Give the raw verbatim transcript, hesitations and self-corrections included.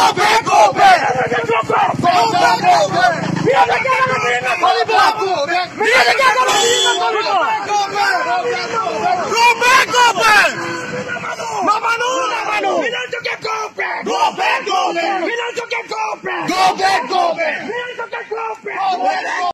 Go back, go back. Go back, go back. Mira de qué haga la misma política. Mira de qué haga la misma política. Go back, go back. Mama no, mama no. Mira de qué go back. Go back, go back. Mira de qué go back. Go back, go back.